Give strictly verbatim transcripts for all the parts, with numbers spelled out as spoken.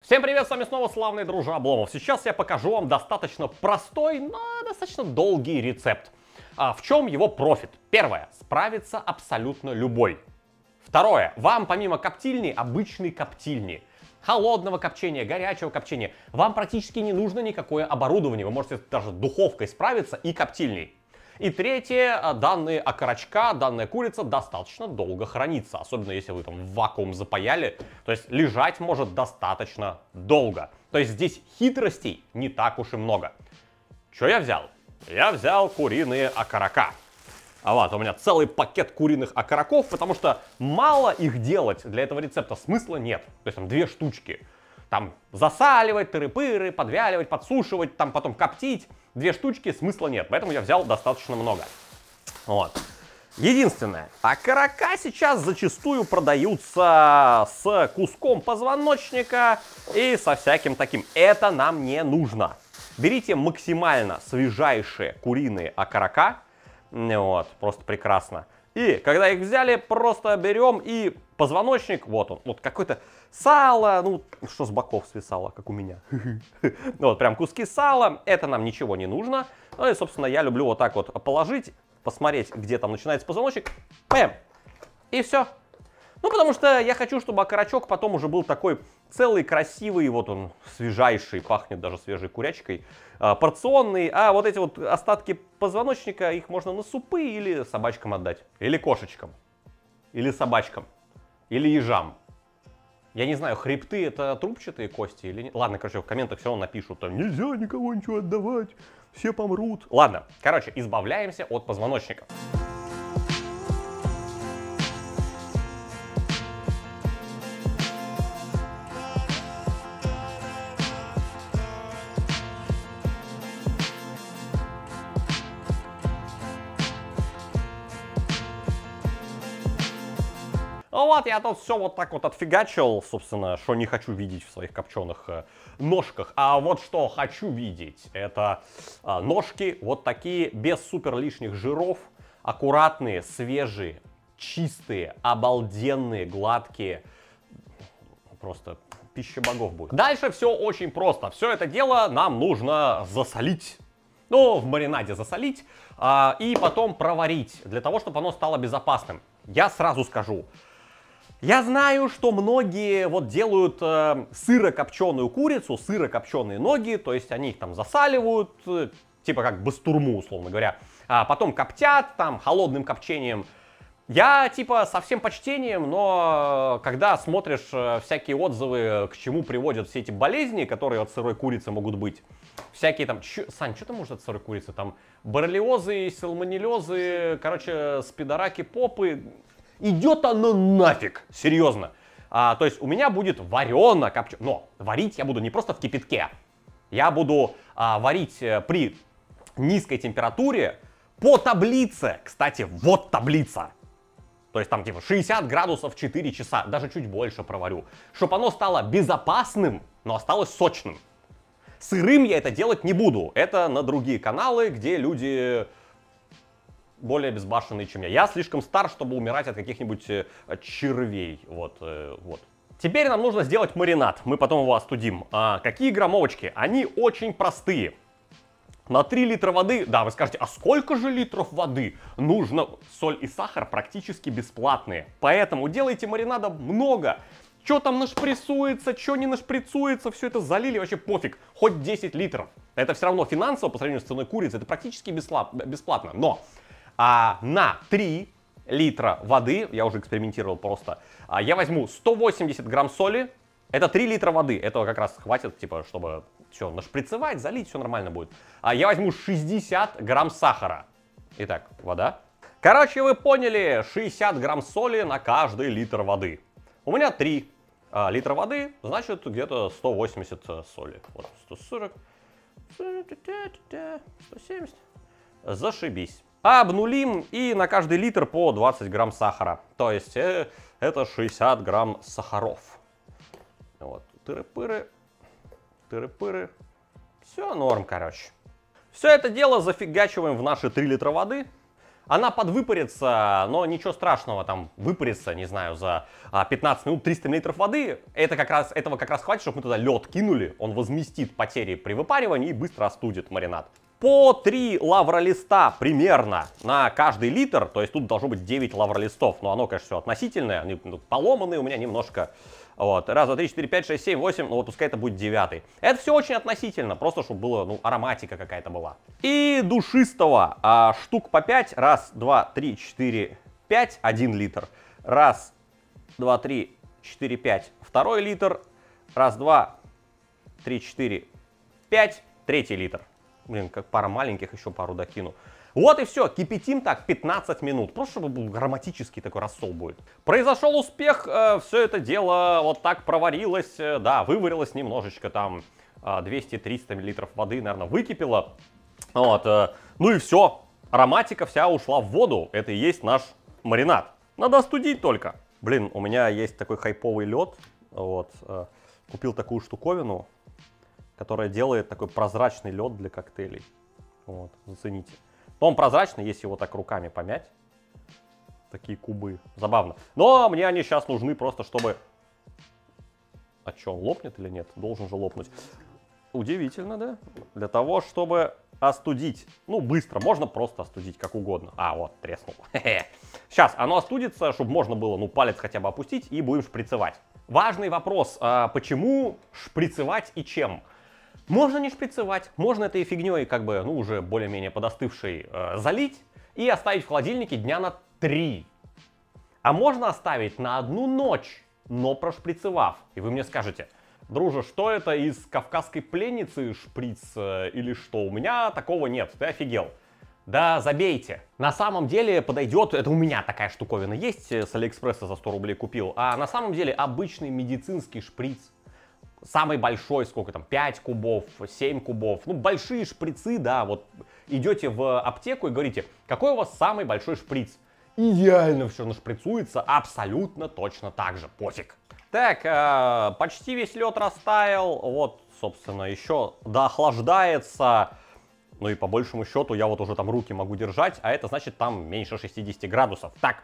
Всем привет, с вами снова славный дружа Обломов. Сейчас я покажу вам достаточно простой, но достаточно долгий рецепт. А в чем его профит? Первое. Справится абсолютно любой. Второе. Вам помимо коптильни, обычной коптильни, холодного копчения, горячего копчения, вам практически не нужно никакое оборудование. Вы можете даже духовкой справиться и коптильней. И третье, данные окорочка, данная курица достаточно долго хранится, особенно если вы там в вакуум запаяли, то есть лежать может достаточно долго. То есть здесь хитростей не так уж и много. Что я взял? Я взял куриные окорока. А вот у меня целый пакет куриных окороков, потому что мало их делать для этого рецепта смысла нет. То есть там две штучки. Там засаливать, тыры-пыры, подвяливать, подсушивать, там потом коптить. Две штучки смысла нет, поэтому я взял достаточно много. Вот. Единственное, окорока сейчас зачастую продаются с куском позвоночника и со всяким таким. Это нам не нужно. Берите максимально свежайшие куриные окорока. Вот, просто прекрасно. И когда их взяли, просто берем и позвоночник, вот он, вот какое-то сало, ну, что с боков свисало, как у меня. Вот, прям куски сала, это нам ничего не нужно. Ну и, собственно, я люблю вот так вот положить, посмотреть, где там начинается позвоночник, пэм, и все. Ну, потому что я хочу, чтобы окорочок потом уже был такой целый, красивый, вот он, свежайший, пахнет даже свежей курячкой, э, порционный. А вот эти вот остатки позвоночника, их можно на супы или собачкам отдать. Или кошечкам. Или собачкам. Или ежам. Я не знаю, хребты это трубчатые кости или нет. Ладно, короче, в комментах все равно напишут, там нельзя никого ничего отдавать, все помрут. Ладно, короче, избавляемся от позвоночника. Ну вот, я тут все вот так вот отфигачил, собственно, что не хочу видеть в своих копченых э, ножках. А вот что хочу видеть, это э, ножки вот такие, без супер лишних жиров, аккуратные, свежие, чистые, обалденные, гладкие. Просто пища богов будет. Дальше все очень просто. Все это дело нам нужно засолить. Ну, в маринаде засолить э, и потом проварить, для того, чтобы оно стало безопасным. Я сразу скажу. Я знаю, что многие вот делают э, сырокопченую курицу, сырокопченые ноги, то есть они их там засаливают, э, типа как бастурму, условно говоря, а потом коптят там холодным копчением. Я типа со всем почтением, но когда смотришь э, всякие отзывы, к чему приводят все эти болезни, которые от сырой курицы могут быть, всякие там, чё, Сань, что там может от сырой курицы, там боррелиозы, сальмонеллезы, короче, спидораки попы. Идет оно нафиг, серьезно. А, то есть у меня будет варено копченое. Но варить я буду не просто в кипятке. Я буду а, варить при низкой температуре по таблице. Кстати, вот таблица. То есть там типа шестьдесят градусов четыре часа. Даже чуть больше проварю. Чтобы оно стало безопасным, но осталось сочным. Сырым я это делать не буду. Это на другие каналы, где люди более безбашенные, чем я. Я слишком стар, чтобы умирать от каких-нибудь э, червей. Вот, э, вот. Теперь нам нужно сделать маринад. Мы потом его остудим. А, какие граммовочки? Они очень простые. На три литра воды... Да, вы скажете, а сколько же литров воды нужно? Соль и сахар практически бесплатные. Поэтому делайте маринада много. Что там нашприцуется, что не нашприцуется, все это залили, вообще пофиг. Хоть десять литров. Это все равно финансово, по сравнению с ценой курицы, это практически бесплатно. Но а, на три литра воды, я уже экспериментировал просто, а, я возьму сто восемьдесят грамм соли. Это три литра воды. Этого как раз хватит, типа, чтобы все нашприцевать, залить, все нормально будет. А, я возьму шестьдесят грамм сахара. Итак, вода. Короче, вы поняли, шестьдесят грамм соли на каждый литр воды. У меня три а, литра воды, значит где-то сто восемьдесят соли. Вот, сто сорок, сто семьдесят. Зашибись. Обнулим и на каждый литр по двадцать грамм сахара. То есть э, это шестьдесят грамм сахаров. Вот, тыры-пыры, тыры-пыры. Все норм, короче. Все это дело зафигачиваем в наши три литра воды. Она подвыпарится, но ничего страшного, там выпарится, не знаю, за пятнадцать минут триста миллилитров воды. Это как раз, этого как раз хватит, чтобы мы туда лед кинули. Он возместит потери при выпаривании и быстро остудит маринад. По три лавролиста примерно на каждый литр, то есть тут должно быть девять лавролистов, но оно, конечно, все относительное, они поломанные у меня немножко. Вот. Раз, два, три, четыре, пять, шесть, семь, восемь, ну вот пускай это будет девятый. Это все очень относительно, просто чтобы было, ну, ароматика какая-то была. И душистого а, штук по пять. Раз, два, три, четыре, пять, один литр. Раз, два, три, четыре, пять, второй литр. Раз, два, три, четыре, пять, третий литр. Блин, как пара маленьких, еще пару докину. Вот и все, кипятим так пятнадцать минут, просто чтобы был ароматический такой рассол будет. Произошел успех, э, все это дело вот так проварилось, э, да, выварилось немножечко, там э, двести-триста миллилитров воды, наверное, выкипело. Вот, э, ну и все, ароматика вся ушла в воду, это и есть наш маринад. Надо остудить только. Блин, у меня есть такой хайповый лед, вот, э, купил такую штуковину, которая делает такой прозрачный лед для коктейлей. Вот, зацените. Но он прозрачный, если его так руками помять. Такие кубы. Забавно. Но мне они сейчас нужны просто, чтобы... А что, он лопнет или нет? Должен же лопнуть. Удивительно, да? Для того, чтобы остудить. Ну, быстро. Можно просто остудить, как угодно. А, вот, треснул. Сейчас оно остудится, чтобы можно было, ну, палец хотя бы опустить, и будем шприцевать. Важный вопрос. А почему шприцевать и чем? Можно не шприцевать, можно этой фигней, как бы, ну, уже более-менее подостывшей, э, залить и оставить в холодильнике дня на три. А можно оставить на одну ночь, но прошприцевав. И вы мне скажете, друже, что это из кавказской пленницы шприц э, или что? У меня такого нет, ты офигел. Да забейте. На самом деле подойдет, это у меня такая штуковина есть, с Алиэкспресса за сто рублей купил, а на самом деле обычный медицинский шприц. Самый большой, сколько там, пять кубов, семь кубов, ну большие шприцы, да, вот идете в аптеку и говорите, какой у вас самый большой шприц? Идеально все нашприцуется, абсолютно точно так же, пофиг. Так, э, почти весь лед растаял, вот, собственно, еще доохлаждается, ну и по большему счету я вот уже там руки могу держать, а это значит там меньше шестидесяти градусов. Так,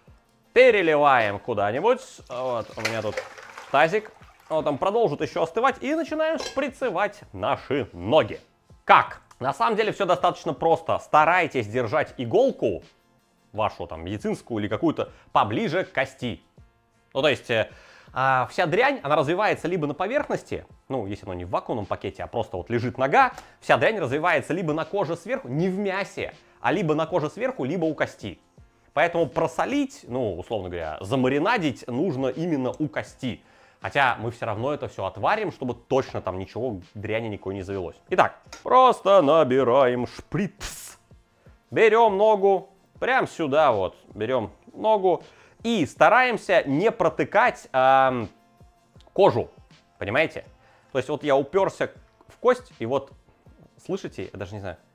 переливаем куда-нибудь, вот, у меня тут тазик. Вот там продолжит еще остывать и начинаем шприцевать наши ноги. Как? На самом деле все достаточно просто. Старайтесь держать иголку, вашу там медицинскую или какую-то, поближе к кости. Ну то есть э, э, вся дрянь, она развивается либо на поверхности, ну если оно не в вакуумном пакете, а просто вот лежит нога, вся дрянь развивается либо на коже сверху, не в мясе, а либо на коже сверху, либо у кости. Поэтому просолить, ну условно говоря, замаринадить нужно именно у кости. Хотя мы все равно это все отварим, чтобы точно там ничего, дряни никакой не завелось. Итак, просто набираем шприц. Берем ногу, прям сюда вот, берем ногу. И стараемся не протыкать э, кожу, понимаете? То есть вот я уперся в кость, и вот, слышите, я даже не знаю,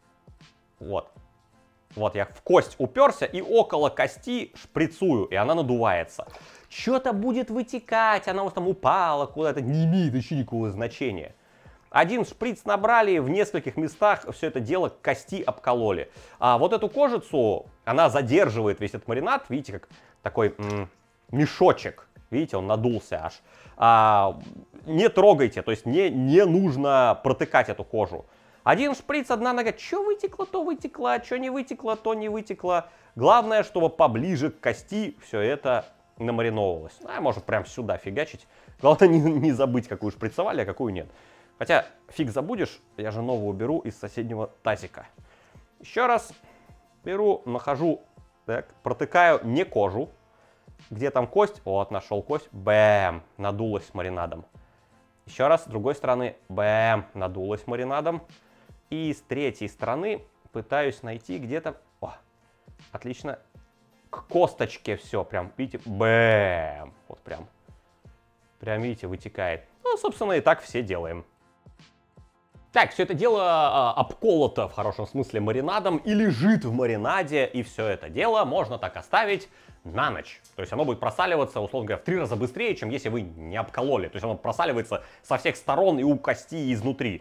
вот. Вот я в кость уперся и около кости шприцую, и она надувается. Что-то будет вытекать, она у вас там упала куда-то, не имеет вообще никакого значения. Один шприц набрали, в нескольких местах все это дело к кости обкололи. А вот эту кожицу, она задерживает весь этот маринад, видите, как такой м, мешочек. Видите, он надулся аж. А, не трогайте, то есть не, не нужно протыкать эту кожу. Один шприц, одна нога, что вытекло, то вытекло, что не вытекло, то не вытекло. Главное, чтобы поближе к кости все это намариновывалось. А может прям сюда фигачить. Главное не, не забыть, какую шприцевали, а какую нет. Хотя фиг забудешь, я же новую беру из соседнего тазика. Еще раз беру, нахожу, так, протыкаю не кожу. Где там кость? Вот, нашел кость. Бэм, надулась маринадом. Еще раз, с другой стороны, бэм, надулась маринадом. И с третьей стороны пытаюсь найти где-то... О, отлично. К косточке все прям, видите, бэм. Вот прям. Прям, видите, вытекает. Ну, собственно, и так все делаем. Так, все это дело а, обколото в хорошем смысле маринадом и лежит в маринаде. И все это дело можно так оставить на ночь. То есть оно будет просаливаться, условно говоря, в три раза быстрее, чем если вы не обкололи. То есть оно просаливается со всех сторон и у кости, и изнутри.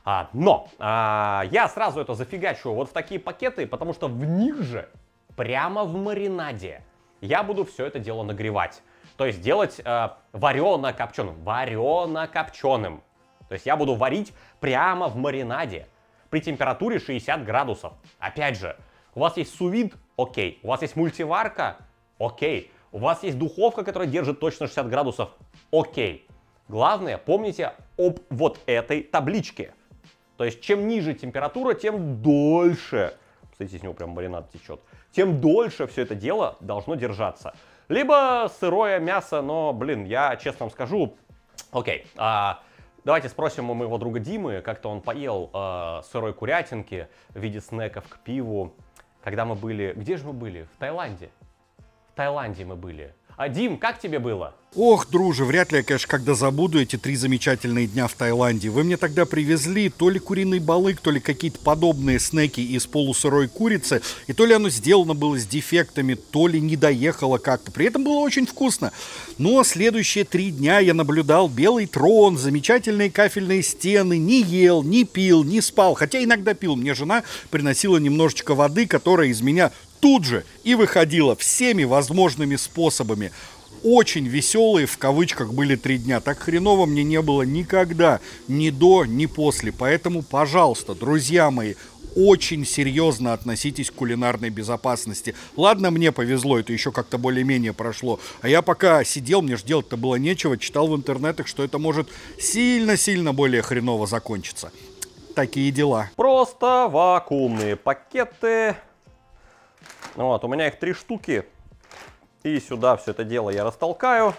А, но а, я сразу это зафигачу вот в такие пакеты, потому что в них же, прямо в маринаде, я буду все это дело нагревать. То есть делать э, варено-копченым. Варено-копченым. То есть я буду варить прямо в маринаде при температуре шестьдесят градусов. Опять же, у вас есть су-вид? Окей. У вас есть мультиварка? Окей. У вас есть духовка, которая держит точно шестьдесят градусов? Окей. Главное, помните об вот этой табличке. То есть чем ниже температура, тем дольше, кстати, с него прям маринад течет, тем дольше все это дело должно держаться. Либо сырое мясо, но, блин, я честно вам скажу, окей, а, давайте спросим у моего друга Димы, как-то он поел а, сырой курятинки в виде снеков к пиву, когда мы были, где же мы были? В Таиланде. В Таиланде мы были. А, Дим, как тебе было? Ох, друже, вряд ли я, конечно, когда забуду эти три замечательные дня в Таиланде. Вы мне тогда привезли то ли куриный балык, то ли какие-то подобные снеки из полусырой курицы, и то ли оно сделано было с дефектами, то ли не доехало как-то. При этом было очень вкусно. Но следующие три дня я наблюдал белый трон, замечательные кафельные стены, не ел, не пил, не спал. Хотя иногда пил. Мне жена приносила немножечко воды, которая из меня тут же и выходила всеми возможными способами. Очень веселые, в кавычках, были три дня. Так хреново мне не было никогда, ни до, ни после. Поэтому, пожалуйста, друзья мои, очень серьезно относитесь к кулинарной безопасности. Ладно, мне повезло, это еще как-то более-менее прошло. А я пока сидел, мне же делать-то было нечего, читал в интернетах, что это может сильно-сильно более хреново закончиться. Такие дела. Просто вакуумные пакеты. Вот, у меня их три штуки. И сюда все это дело я растолкаю.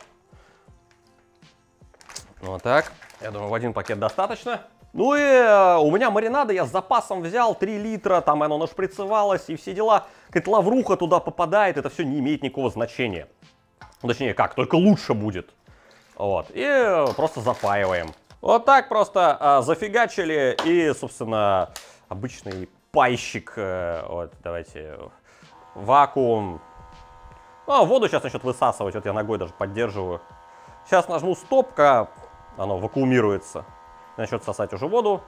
Вот так. Я думаю, в один пакет достаточно. Ну и э, у меня маринада я с запасом взял, три литра, там оно нашприцевалось и все дела. Какая-то лавруха туда попадает, это все не имеет никакого значения. Точнее, как, только лучше будет. Вот, и э, просто запаиваем. Вот так просто э, зафигачили, и, собственно, обычный пайщик, э, вот, давайте, вакуум. А, воду сейчас начнет высасывать, вот я ногой даже поддерживаю. Сейчас нажму стоп, оно вакуумируется. Начнет сосать уже воду.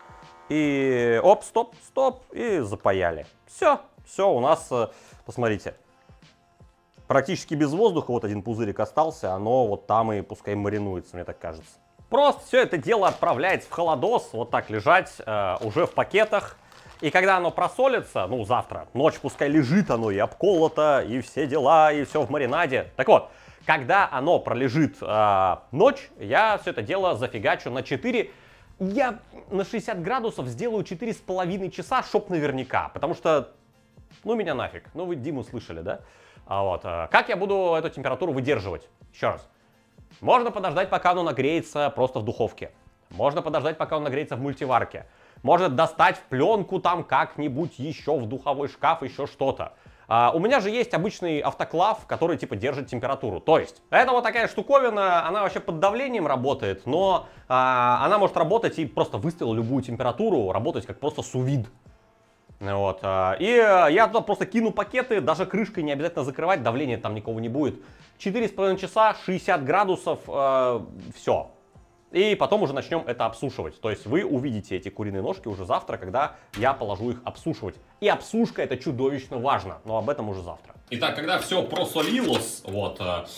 И оп, стоп, стоп, и запаяли. Все, все у нас, посмотрите, практически без воздуха, вот один пузырик остался, оно вот там и пускай маринуется, мне так кажется. Просто все это дело отправляется в холодос, вот так лежать, э, уже в пакетах. И когда оно просолится, ну завтра, ночь пускай лежит оно и обколото, и все дела, и все в маринаде. Так вот, когда оно пролежит э, ночь, я все это дело зафигачу на четыре. Я на шестьдесят градусов сделаю четыре с половиной часа, чтоб наверняка. Потому что, ну меня нафиг. Ну вы Диму слышали, да? А вот, э, как я буду эту температуру выдерживать? Еще раз. Можно подождать, пока оно нагреется просто в духовке. Можно подождать, пока он нагреется в мультиварке. Может достать в пленку там как-нибудь еще в духовой шкаф, еще что-то. А, у меня же есть обычный автоклав, который типа держит температуру. То есть, это вот такая штуковина, она вообще под давлением работает, но а, она может работать и просто выставил любую температуру, работать как просто су-вид. Вот, а, и я туда просто кину пакеты, даже крышкой не обязательно закрывать, давления там никого не будет. четыре с половиной часа, шестьдесят градусов, а, все. И потом уже начнем это обсушивать. То есть вы увидите эти куриные ножки уже завтра, когда я положу их обсушивать. И обсушка — это чудовищно важно, но об этом уже завтра. Итак, когда все просолилось, вот,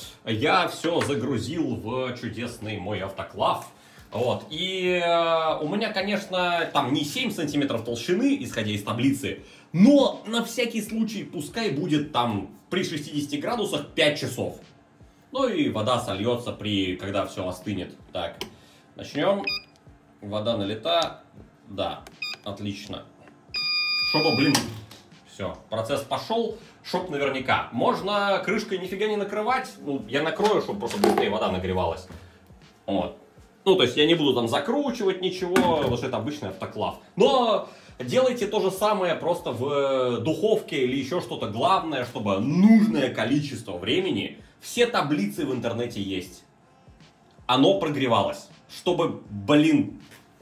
я все загрузил в чудесный мой автоклав. Вот, и э, у меня, конечно, там не семь сантиметров толщины, исходя из таблицы, но на всякий случай пускай будет там при шестидесяти градусах пять часов. Ну и вода сольется, при, когда все остынет. Так. Начнем. Вода налита. Да, отлично. Чтобы, блин, все, процесс пошел. Чтоб наверняка. Можно крышкой нифига не накрывать. Ну, я накрою, чтобы просто быстрее вода нагревалась. Вот. Ну, то есть я не буду там закручивать ничего, потому что это обычный автоклав. Но делайте то же самое просто в духовке или еще что-то. Главное, чтобы нужное количество времени, все таблицы в интернете есть, оно прогревалось. Чтобы, блин,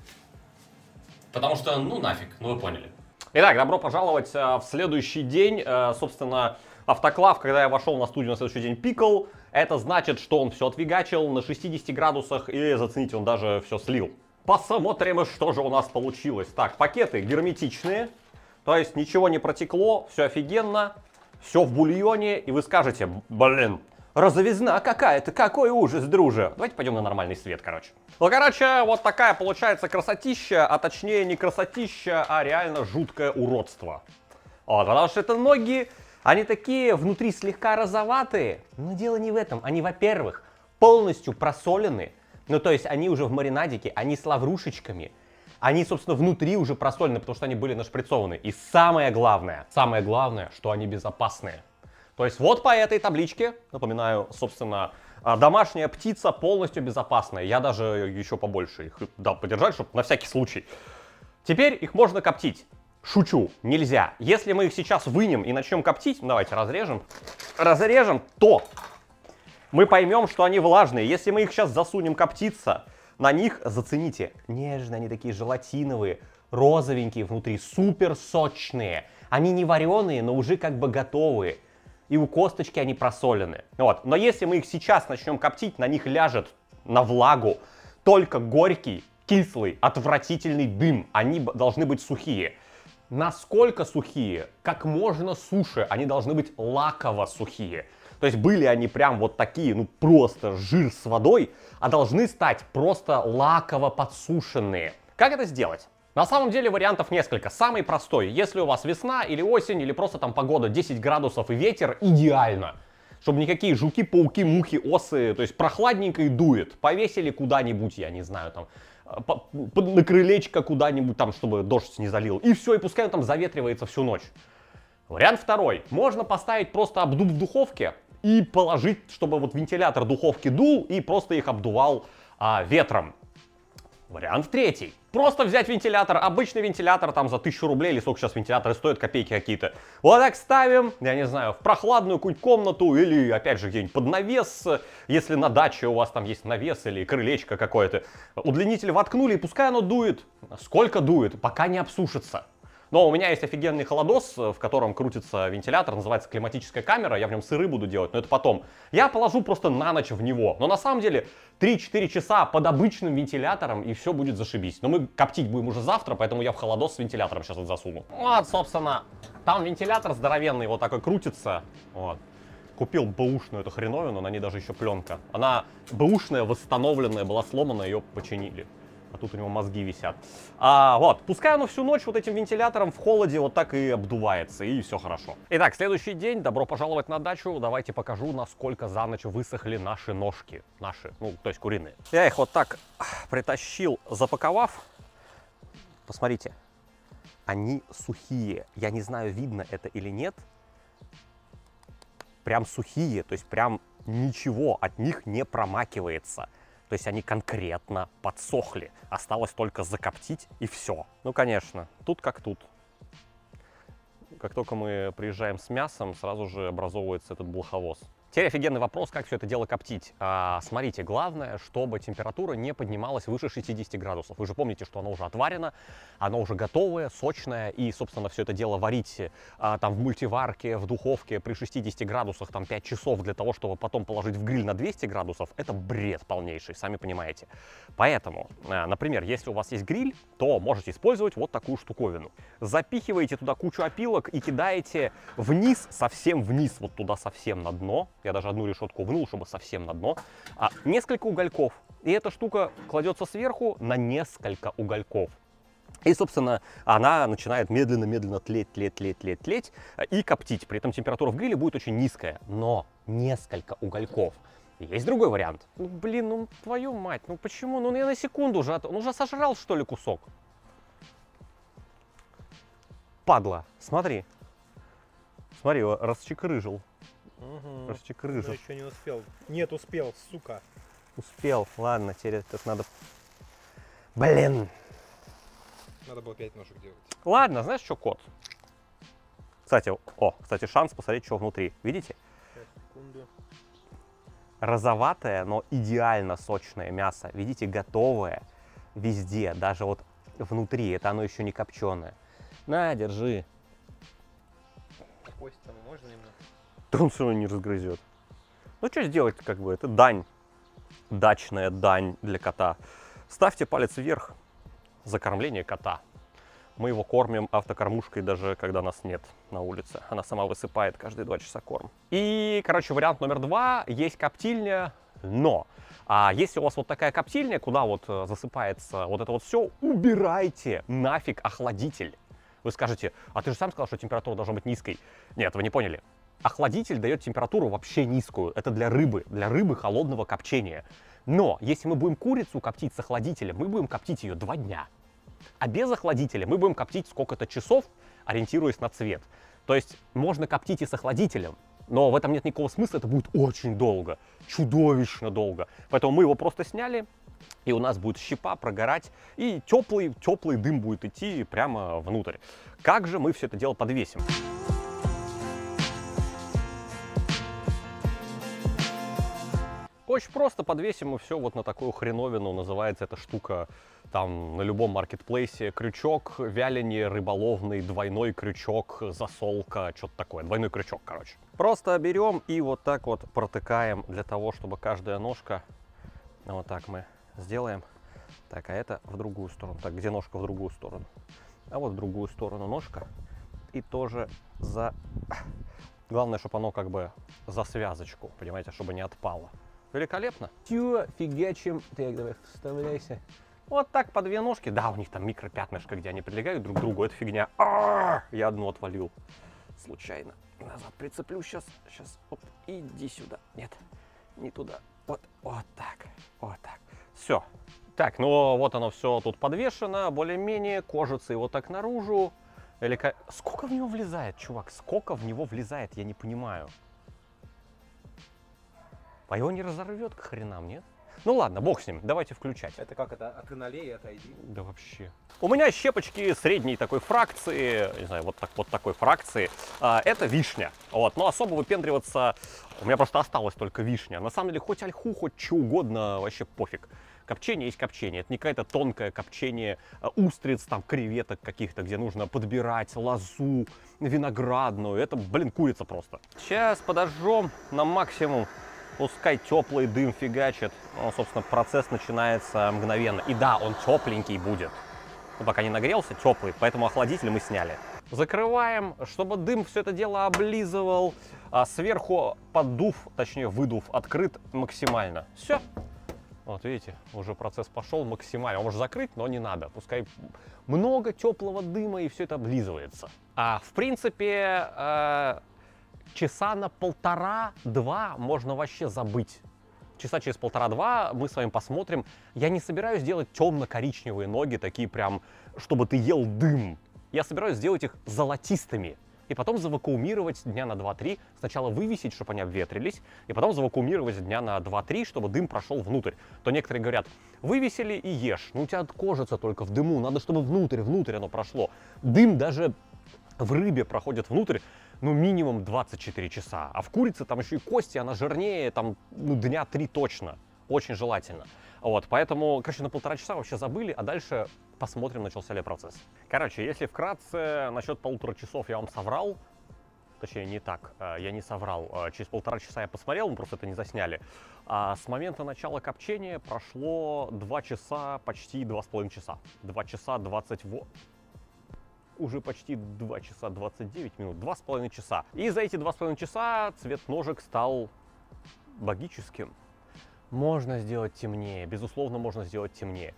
потому что, ну нафиг, ну вы поняли. Итак, добро пожаловать в следующий день. Собственно, автоклав, когда я вошел на студию на следующий день, пикал. Это значит, что он все отфигачил на шестидесяти градусах, и, зацените, он даже все слил. Посмотрим, что же у нас получилось. Так, пакеты герметичные. То есть ничего не протекло, все офигенно. Все в бульоне. И вы скажете, блин, розовизна какая-то, какой ужас, друже. Давайте пойдем на нормальный свет, короче. Ну, короче, вот такая получается красотища, а точнее не красотища, а реально жуткое уродство. Вот, потому что это ноги, они такие внутри слегка розоватые. Но дело не в этом. Они, во-первых, полностью просолены. Ну, то есть они уже в маринадике, они с лаврушечками. Они, собственно, внутри уже просолены, потому что они были нашприцованы. И самое главное, самое главное, что они безопасные. То есть вот по этой табличке, напоминаю, собственно, домашняя птица полностью безопасная. Я даже еще побольше их дал подержать, чтобы на всякий случай. Теперь их можно коптить. Шучу, нельзя. Если мы их сейчас вынем и начнем коптить, давайте разрежем, разрежем, то мы поймем, что они влажные. Если мы их сейчас засунем коптиться, на них, зацените, нежные, они такие желатиновые, розовенькие внутри, супер сочные. Они не вареные, но уже как бы готовые. И у косточки они просолены. Вот. Но если мы их сейчас начнем коптить, на них ляжет на влагу только горький, кислый, отвратительный дым. Они должны быть сухие. Насколько сухие? Как можно суше. Они должны быть лаково сухие. То есть были они прям вот такие, ну просто жир с водой, а должны стать просто лаково подсушенные. Как это сделать? На самом деле вариантов несколько. Самый простой, если у вас весна или осень, или просто там погода десять градусов и ветер, идеально. Чтобы никакие жуки, пауки, мухи, осы, то есть прохладненько и дует. Повесили куда-нибудь, я не знаю, там, на крылечко куда-нибудь, там, чтобы дождь не залил. И все, и пускай он там заветривается всю ночь. Вариант второй. Можно поставить просто обдув в духовке и положить, чтобы вот вентилятор духовки дул и просто их обдувал а, ветром. Вариант третий. Просто взять вентилятор, обычный вентилятор там за тысячу рублей, или сколько сейчас вентиляторы стоят, копейки какие-то. Вот так ставим, я не знаю, в прохладную какую-нибудь комнату или опять же где-нибудь под навес, если на даче у вас там есть навес или крылечко какое-то. Удлинитель воткнули и пускай оно дует. Сколько дует, пока не обсушится. Но у меня есть офигенный холодос, в котором крутится вентилятор, называется климатическая камера, я в нем сыры буду делать, но это потом. Я положу просто на ночь в него, но на самом деле три-четыре часа под обычным вентилятором и все будет зашибись. Но мы коптить будем уже завтра, поэтому я в холодос с вентилятором сейчас это засуну. Вот, собственно, там вентилятор здоровенный, вот такой крутится, вот. Купил бэушную эту хреновину, на ней даже еще пленка. Она бэушная, восстановленная, была сломана, ее починили. А тут у него мозги висят. А, вот, пускай оно всю ночь вот этим вентилятором в холоде вот так и обдувается, и все хорошо. Итак, следующий день, добро пожаловать на дачу. Давайте покажу, насколько за ночь высохли наши ножки. Наши, ну, то есть куриные. Я их вот так притащил, запаковав. Посмотрите, они сухие. Я не знаю, видно это или нет. Прям сухие, то есть прям ничего от них не промакивается. То есть они конкретно подсохли. Осталось только закоптить и все. Ну, конечно, тут как тут. Как только мы приезжаем с мясом, сразу же образовывается этот блоховоз. Теперь офигенный вопрос, как все это дело коптить. А, смотрите, главное, чтобы температура не поднималась выше шестидесяти градусов. Вы же помните, что оно уже отварено, оно уже готовое, сочное. И, собственно, все это дело варить а, там в мультиварке, в духовке при шестидесяти градусах там пять часов для того, чтобы потом положить в гриль на двести градусов, это бред полнейший, сами понимаете. Поэтому, а, например, если у вас есть гриль, то можете использовать вот такую штуковину. Запихиваете туда кучу опилок и кидаете вниз, совсем вниз, вот туда совсем на дно. Я даже одну решетку внул, чтобы совсем на дно. А, несколько угольков. И эта штука кладется сверху на несколько угольков. И, собственно, она начинает медленно-медленно тлеть, тлеть, тлеть, тлеть, тлеть и коптить. При этом температура в гриле будет очень низкая. Но несколько угольков. Есть другой вариант. Ну, блин, ну твою мать, ну почему? Ну я на секунду уже, он уже сожрал, что ли, кусок. Падла, смотри. Смотри, его расчекрыжил. Угу. Расчекрыжил. Еще не успел. Нет, успел, сука. Успел. Ладно, теперь это надо... Блин. Надо было пять ножек делать. Ладно, знаешь что, кот? Кстати, о, кстати, шанс посмотреть, что внутри. Видите? Секунду. Розоватое, но идеально сочное мясо. Видите, готовое везде, даже вот внутри. Это оно еще не копченое. На, держи. Кость там можно немного? Да он все равно не разгрызет. Ну что сделать, как бы, это дань. Дачная дань для кота. Ставьте палец вверх за кормление кота. Мы его кормим автокормушкой, даже когда нас нет на улице. Она сама высыпает каждые два часа корм. И, короче, вариант номер два. Есть коптильня, но а если у вас вот такая коптильня, куда вот засыпается вот это вот все, убирайте нафиг охладитель. Вы скажете, а ты же сам сказал, что температура должна быть низкой. Нет, вы не поняли. Охладитель дает температуру вообще низкую. Это для рыбы, для рыбы холодного копчения. Но если мы будем курицу коптить с охладителем, мы будем коптить ее два дня. А без охладителя мы будем коптить сколько-то часов, ориентируясь на цвет. То есть можно коптить и с охладителем, но в этом нет никакого смысла, это будет очень долго, чудовищно долго. Поэтому мы его просто сняли, и у нас будет щепа прогорать, и теплый, теплый дым будет идти прямо внутрь. Как же мы все это дело подвесим? Очень просто подвесим мы все вот на такую хреновину. Называется эта штука там на любом маркетплейсе. Крючок, вяленье, рыболовный, двойной крючок, засолка, что-то такое. Двойной крючок, короче. Просто берем и вот так вот протыкаем для того, чтобы каждая ножка... Вот так мы сделаем. Так, а это в другую сторону. Так, где ножка в другую сторону? А вот в другую сторону ножка. И тоже за... Главное, чтобы оно как бы за связочку, понимаете, чтобы не отпало. Великолепно. Все, фигачим. Так, давай, вставляйся. Вот так по две ножки. Да, у них там микропятнышко, где они прилегают друг к другу. Это фигня. А-а-а! Я одну отвалил. Случайно. Назад прицеплю сейчас. Сейчас. Оп. Иди сюда. Нет, не туда. Вот, вот так. Вот так. Все. Так, ну вот оно все тут подвешено. Более-менее. Кожица его так наружу. Велика... Сколько в него влезает, чувак? Сколько в него влезает? Я не понимаю. А его не разорвет к хренам, нет? Ну ладно, бог с ним, давайте включать. Это как это? А ты налей и отойди. Да вообще. У меня щепочки средней такой фракции, не знаю, вот, так, вот такой фракции. А, это вишня. Вот, но особо выпендриваться, у меня просто осталась только вишня. На самом деле, хоть ольху, хоть что угодно, вообще пофиг. Копчение есть копчение. Это не какое-то тонкое копчение устриц, там, креветок каких-то, где нужно подбирать лозу виноградную. Это, блин, курица просто. Сейчас подожжем на максимум. Пускай теплый дым фигачит. Ну, собственно, процесс начинается мгновенно. И да, он тепленький будет. Ну, пока не нагрелся, теплый, поэтому охладитель мы сняли. Закрываем, чтобы дым все это дело облизывал. А сверху поддув, точнее выдув, открыт максимально. Все. Вот видите, уже процесс пошел максимально. Он может закрыть, но не надо. Пускай много теплого дыма и все это облизывается. А в принципе... Э часа на полтора-два можно вообще забыть. Часа через полтора-два мы с вами посмотрим. Я не собираюсь делать темно-коричневые ноги, такие прям, чтобы ты ел дым. Я собираюсь сделать их золотистыми. И потом завакуумировать дня на два-три. Сначала вывесить, чтобы они обветрились. И потом завакуумировать дня на два-три, чтобы дым прошел внутрь. То некоторые говорят, вывесили и ешь. Ну у тебя кожица только в дыму. Надо, чтобы внутрь, внутрь оно прошло. Дым даже в рыбе проходит внутрь. Ну, минимум двадцать четыре часа. А в курице там еще и кости, она жирнее, там, ну, дня три точно. Очень желательно. Вот, поэтому, короче, на полтора часа вообще забыли, а дальше посмотрим, начался ли процесс. Короче, если вкратце, насчет полутора часов я вам соврал, точнее, не так, я не соврал. Через полтора часа я посмотрел, мы просто это не засняли. А с момента начала копчения прошло два часа, почти два с половиной часа. два часа двадцать восемь... Уже почти два часа двадцать девять минут, два с половиной часа. И за эти два с половиной часа цвет ножек стал богическим. Можно сделать темнее, безусловно, можно сделать темнее.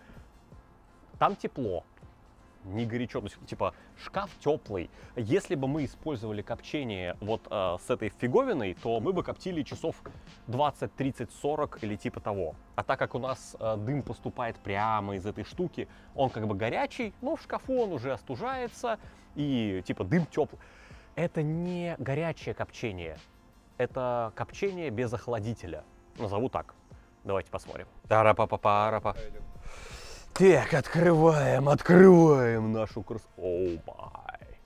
Там тепло, не горячо, то есть, типа шкаф теплый. Если бы мы использовали копчение вот э, с этой фиговиной, то мы бы коптили часов двадцать, тридцать, сорок или типа того. А так как у нас э, дым поступает прямо из этой штуки, он как бы горячий, но в шкафу он уже остужается и типа дым теплый. Это не горячее копчение, это копчение без охладителя. Назову так. Давайте посмотрим. Тара-па-па-пара-па. Так, открываем, открываем нашу красоту. Оу май.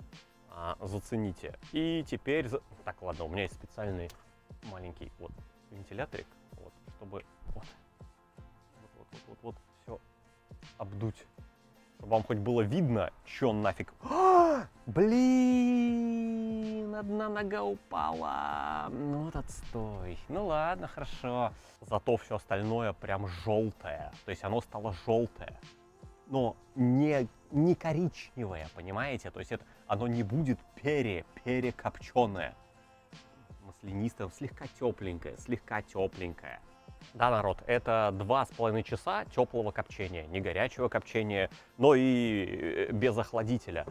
А, зацените. И теперь... За... Так, ладно, у меня есть специальный маленький вот вентиляторик, вот, чтобы вот, вот, вот, вот, вот, все обдуть. Чтобы вам хоть было видно, что нафиг... А, блин, одна нога упала. Ну вот отстой. Ну ладно, хорошо. Зато все остальное прям желтое. То есть оно стало желтое. Но не, не коричневое, понимаете? То есть это, оно не будет пере, перекопченое. Маслянистое, слегка тепленькое, слегка тепленькое. Да, народ, это два с половиной часа теплого копчения. Не горячего копчения, но и без охладителя.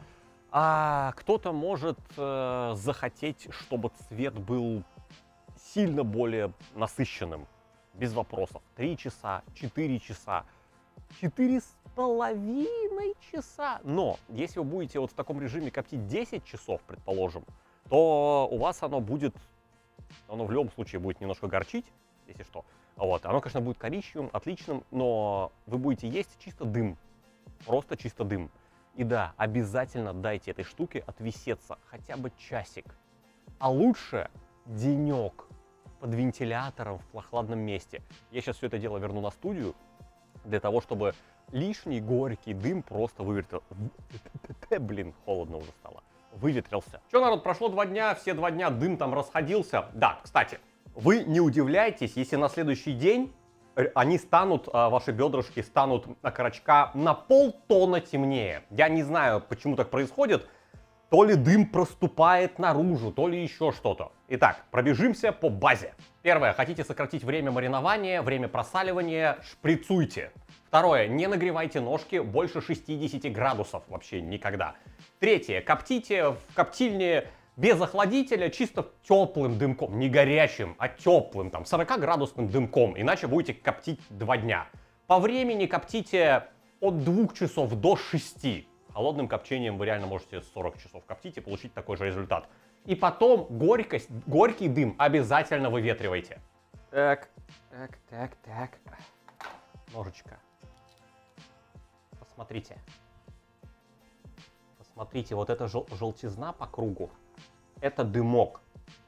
А кто-то может э, захотеть, чтобы цвет был сильно более насыщенным. Без вопросов. Три часа, четыре часа, четыре с половиной часа. Но если вы будете вот в таком режиме коптить десять часов, предположим, то у вас оно будет, оно в любом случае будет немножко горчить, если что. Вот. Оно, конечно, будет коричневым, отличным, но вы будете есть чисто дым. Просто чисто дым. И да, обязательно дайте этой штуке отвисеться хотя бы часик. А лучше денек под вентилятором в прохладном месте. Я сейчас все это дело верну на студию, для того, чтобы лишний горький дым просто выветрился. Блин, холодно уже стало. Выветрился. Че, народ, прошло два дня, все два дня дым там расходился. Да, кстати, вы не удивляйтесь, если на следующий день они станут, ваши бедрышки станут окорочка на полтона темнее. Я не знаю, почему так происходит. То ли дым проступает наружу, то ли еще что-то. Итак, пробежимся по базе. Первое. Хотите сократить время маринования, время просаливания, шприцуйте. Второе. Не нагревайте ножки больше шестидесяти градусов вообще никогда. Третье. Коптите в коптильне без охладителя, чисто теплым дымком. Не горячим, а теплым, там, сорокаградусным дымком. Иначе будете коптить два дня. По времени коптите от двух часов до шести. Холодным копчением вы реально можете сорок часов коптить и получить такой же результат. И потом горькость, горький дым обязательно выветривайте. Так, так, так, так. Ножичка. Посмотрите. Посмотрите, вот эта жел желтизна по кругу. Это дымок.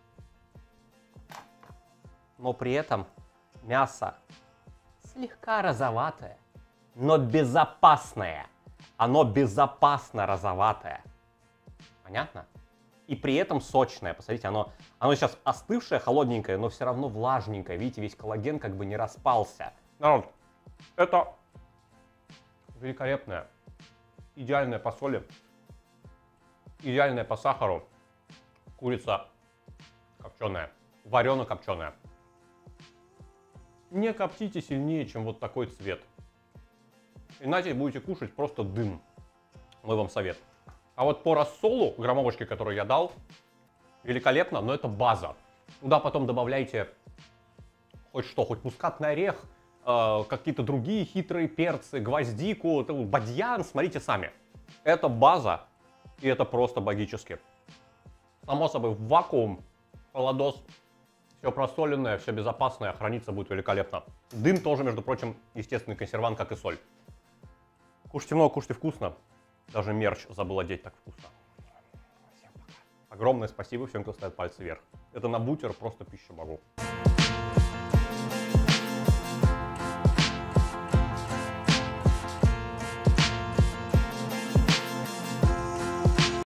Но при этом мясо слегка розоватое, но безопасное. Оно безопасно розоватое. Понятно? И при этом сочное. Посмотрите, оно, оно сейчас остывшее, холодненькое, но все равно влажненькое. Видите, весь коллаген как бы не распался. Народ, это великолепное, идеальное по соли, идеальное по сахару. Курица копченая, варено-копченая. Не коптите сильнее, чем вот такой цвет. Иначе будете кушать просто дым. Мой вам совет. А вот по рассолу, граммовочке, которую я дал, великолепно, но это база. Туда потом добавляйте хоть что, хоть мускатный орех, э, какие-то другие хитрые перцы, гвоздику, бадьян, смотрите сами. Это база, и это просто богически. Само собой, в вакуум, холодос, все просоленное, все безопасное, храниться будет великолепно. Дым тоже, между прочим, естественный консервант, как и соль. Кушайте много, кушайте вкусно. Даже мерч забыл одеть, так вкусно. Всем пока. Огромное спасибо всем, кто ставит пальцы вверх. Это на бутер просто пища богу.